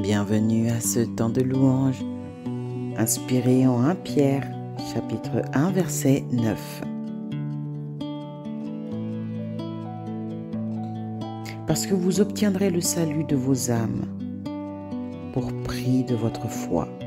Bienvenue à ce temps de louange, inspiré en 1 Pierre, chapitre 1, verset 9. Parce que vous obtiendrez le salut de vos âmes pour prix de votre foi.